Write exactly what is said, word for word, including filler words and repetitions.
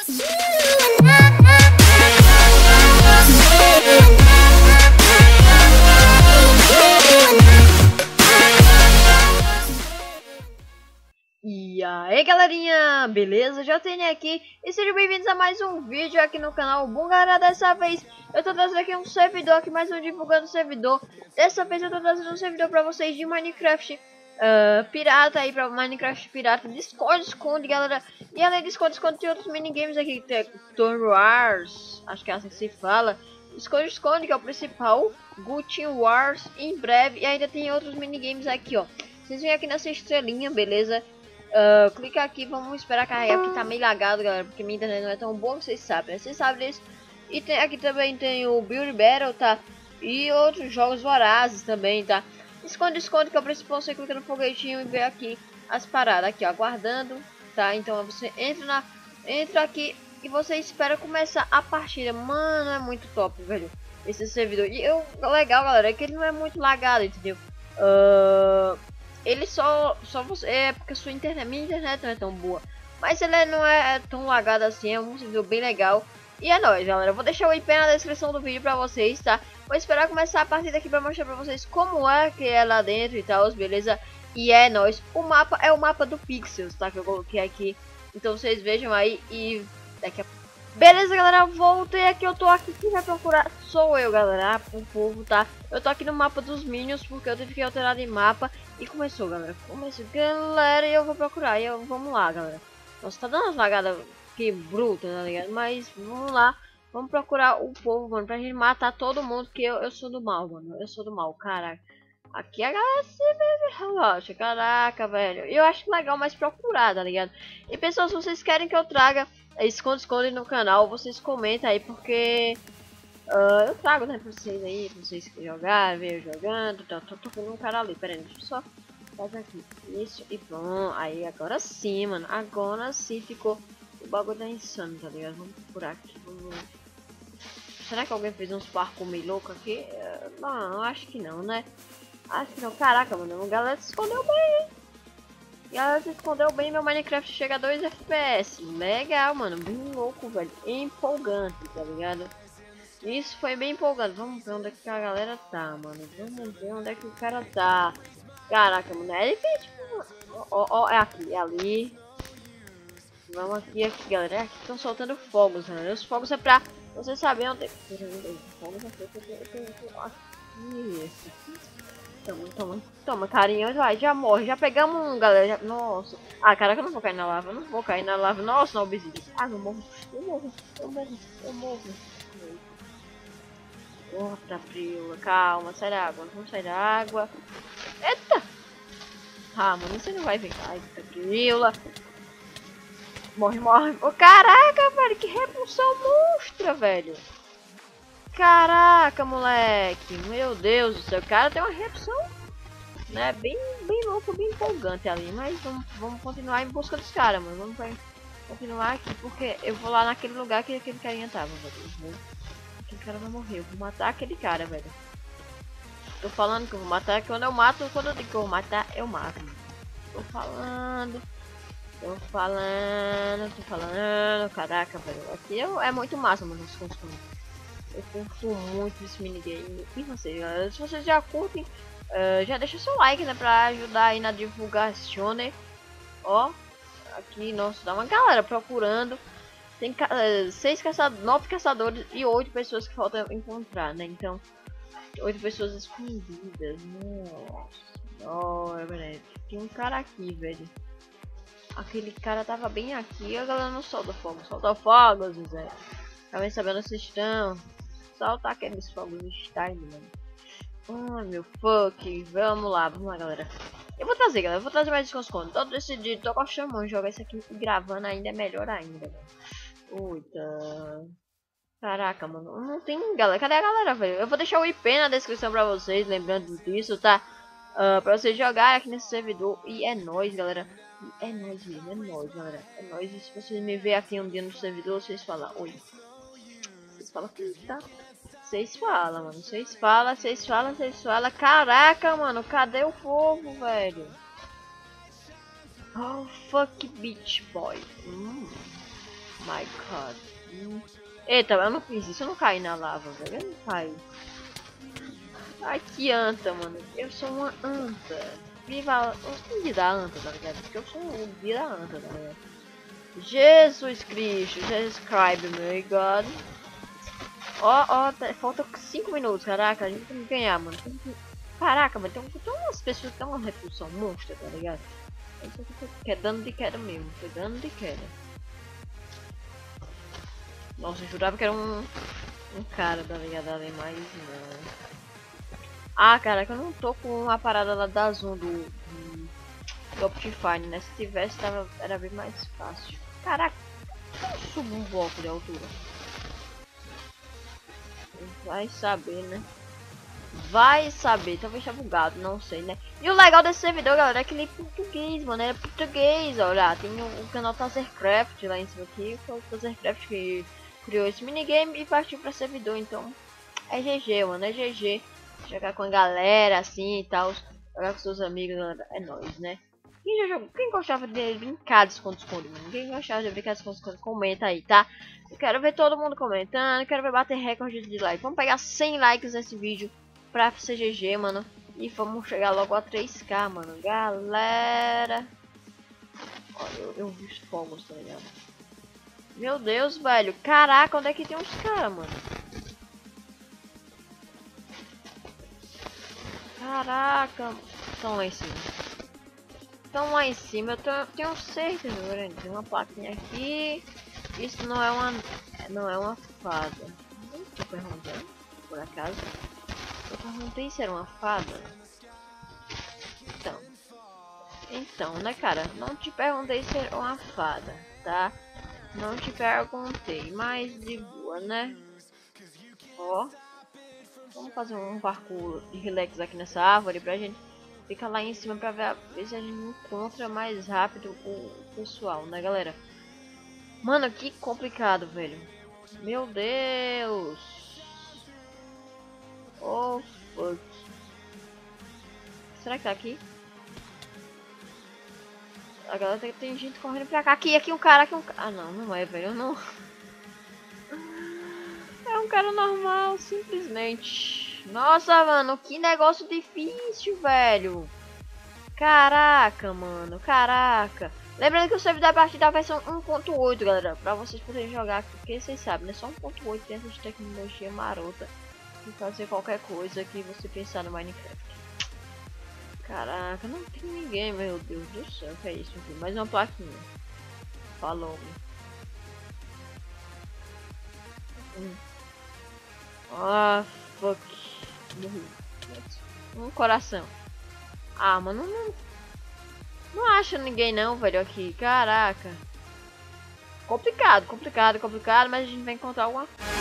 E aí galerinha, beleza? Já tenho aqui e sejam bem-vindos a mais um vídeo aqui no canal. Bom galera, dessa vez eu tô trazendo aqui um servidor, aqui mais um divulgando servidor. Dessa vez eu tô trazendo um servidor pra vocês de Minecraft uh, pirata aí, pra Minecraft pirata de esconde, esconde galera. E além de esconde, esconde tem outros minigames aqui, tem Tour Wars, acho que é assim que se fala. Esconde, esconde que é o principal, Gucci Wars em breve. E ainda tem outros minigames aqui, ó. Vocês vêm aqui nessa estrelinha, beleza? Uh, clica aqui, vamos esperar carregar, porque tá meio lagado, galera, porque minha internet não é tão boa, vocês sabem, né? Vocês sabem disso. E tem, aqui também tem o Build Battle, tá? E outros jogos vorazes também, tá? Esconde, esconde, que é o principal, você clica no foguetinho e vê aqui as paradas, aqui, ó, aguardando, tá? Então você entra, na, entra aqui e você espera começar a partida. Mano, é muito top, velho, esse servidor. E eu, legal, galera, é que ele não é muito lagado, entendeu? Uh... Ele só, só você, é porque sua internet, minha internet não é tão boa, mas ele não é tão lagado assim, é um servidor bem legal. E é nóis, galera, eu vou deixar o I P na descrição do vídeo pra vocês, tá? Vou esperar começar a partida aqui pra mostrar pra vocês como é que é lá dentro e tal, beleza? E é nóis, o mapa é o mapa do Pixels, tá? Que eu coloquei aqui, então vocês vejam aí e daqui a beleza, galera, voltei aqui, eu tô aqui, quem vai procurar sou eu, galera, o povo, tá? Eu tô aqui no mapa dos Minions, porque eu tive que alterar de mapa. E começou, galera, começou, galera, e eu vou procurar, e eu, vamos lá, galera. Nossa, tá dando umas lagadas que bruta, tá ligado? Mas, vamos lá, vamos procurar o povo, mano, pra gente matar todo mundo, que eu, eu sou do mal, mano, eu sou do mal, caraca. Aqui a galera se relaxa, caraca, velho. Eu acho legal mais procurar, tá ligado? E pessoal, se vocês querem que eu traga esconde, esconde no canal, vocês comentam aí, porque uh, eu trago, né, pra vocês aí, pra vocês que jogar, ver eu jogando, tá, tô tocando um cara ali, pera aí, deixa eu só fazer aqui, isso, e bom, aí agora sim, mano, agora sim ficou, o bagulho tá insano, tá ligado? Vamos procurar aqui, vamos... Será que alguém fez uns parkour meio louco aqui? Uh, não, acho que não, né? Acho que não, caraca, mano, a galera se escondeu bem, hein? Galera, se escondeu bem, meu Minecraft chega a dois F P S. Legal, mano, bem louco, velho. Empolgante, tá ligado? Isso foi bem empolgante. Vamos ver onde é que a galera tá, mano. Vamos ver onde é que o cara tá. Caraca, mano, é difícil. Ó, ó, é aqui, é ali. Vamos aqui, aqui, galera. É aqui estão soltando fogos, né? Os fogos é pra você saber onde é que... Fogos aqui. Toma, toma, toma, carinha, vai, já morre, já pegamos um, galera, já... Nossa, ah, caraca, eu não vou cair na lava, eu não vou cair na lava, nossa, não, obesido. Ah, eu morro, eu morro, eu morro, eu morro. Outra prila, calma, sai da água, vamos sair da água. Eita! Ah, mano, você não vai vir, ai, outra prila. Morre, morre, oh, caraca, velho, que repulsão monstra, velho. Caraca, moleque, meu Deus do céu, o cara tem uma repulsão, né, bem, bem louco, bem empolgante ali, mas vamos, vamos continuar em busca dos caras, mano, vamos continuar aqui, porque eu vou lá naquele lugar que aquele carinha tava, velho, aquele cara vai morrer, eu vou matar aquele cara, velho, tô falando que eu vou matar, quando eu mato, quando eu digo que eu vou matar, eu mato, tô falando, tô falando, tô falando, caraca, velho, aqui eu, é muito massa, mano, os costumes. Eu curto muito esse minigame. E vocês, galera, se vocês já curtem, uh, já deixa seu like, né, pra ajudar aí na divulgação, né? Ó, aqui, nossa, dá uma galera procurando. Tem uh, seis caçadores, nove caçadores e oito pessoas que faltam encontrar, né? Então, oito pessoas escondidas. Nossa, oh, velho. Tem um cara aqui, velho. Aquele cara tava bem aqui. A galera não solta fogo, solta fogo, Zé. Acabei sabendo se estão. Solta aqueles fogos de Stein, mano. Ai, meu fuck. Vamos lá, vamos lá, galera. Eu vou trazer, galera. Eu vou trazer mais esconde. Tô decidido, tô gostando de jogar isso aqui gravando ainda é melhor ainda, velho. Eita. Caraca, mano. Não tem galera. Cadê a galera, velho? Eu vou deixar o I P na descrição pra vocês, lembrando disso, tá? Uh, pra vocês jogarem aqui nesse servidor. E é nóis, galera. E é nóis mesmo, é nóis, galera. É nóis. E se vocês me verem aqui um dia no servidor, vocês falam, oi. Vocês falam que tá. Vocês falam, mano. Vocês falam, vocês falam, vocês falam. Caraca, mano. Cadê o povo, velho? Oh, fuck bitch boy. Hum. My God. Hum. Eita, eu não fiz isso, eu não caí na lava, velho. Eu não caí. Ai, que anta, mano. Eu sou uma anta. Viva o guia da anta, tá ligado? Porque eu sou o guia da anta, tá ligado? Jesus Cristo, Jesus Christ, meu God. Ó, ó, tá, falta cinco minutos, caraca, a gente tem que ganhar, mano. Tem que... Caraca, mano, tem, tem umas pessoas que tem uma repulsão monstra, tá ligado? Isso aqui é dano de queda mesmo, foi dano de queda. Nossa, eu jurava que era um, um cara, tá ligado? Ali, mas não. Ah, cara, que eu não tô com uma parada lá da Zoom do, do, do Optifine, né? Se tivesse, tava, era bem mais fácil. Caraca, eu subo um bloco de altura. Vai saber, né? Vai saber, talvez tá bugado, não sei, né? E o legal desse servidor, galera, é que ele é português, mano. É português, olha. Tem o, o canal Tazercraft lá em cima aqui. Foi o Tazercraft que criou esse minigame e partiu pra servidor, então é G G, mano, é G G. Jogar com a galera assim e tal, jogar com seus amigos, é nóis, né? Quem já jogou, quem gostava de brincar de esconde-esconde, mano? Quem gostava de brincar de esconde-esconde, comenta aí, tá? Eu quero ver todo mundo comentando, quero ver bater recorde de like. Vamos pegar cem likes nesse vídeo pra C G G, mano. E vamos chegar logo a três K, mano. Galera. Olha, eu, eu vi os fogos, tá ligado? Meu Deus, velho. Caraca, onde é que tem uns caras, mano? Caraca, estão lá em cima. Estão lá em cima, eu tô, tenho certeza, grande. Tem uma plaquinha aqui. Isso não é uma, não é uma fada. Não tô perguntando, por acaso. Eu perguntei se era uma fada. Então, então, né, cara? Não te perguntei se era uma fada, tá? Não te perguntei, mas de boa, né? Ó. Vamos fazer um parkour de relax aqui nessa árvore pra gente ficar lá em cima pra ver, ver se a gente encontra mais rápido o pessoal, né, galera? Mano, que complicado, velho. Meu Deus. Oh, fuck. Será que tá aqui? A galera tem, tem gente correndo pra cá. Aqui, aqui um cara, aqui um cara. Ah, não, não é, velho, não. É um cara normal, simplesmente. Nossa, mano, que negócio difícil, velho. Caraca, mano, caraca. Lembrando que o servidor da partida da versão um ponto oito, galera. Pra vocês poderem jogar aqui, porque vocês sabem, né? Só um ponto oito tem essa tecnologia marota de fazer qualquer coisa que você pensar no Minecraft. Caraca, não tem ninguém, meu Deus do céu. Que é isso aqui? Mais uma plaquinha. Falou. Hum. Ah, fuck. Morri. Um coração. Ah, mano, não, não acho ninguém não, velho, aqui. Caraca. Complicado, complicado, complicado, mas a gente vai encontrar alguma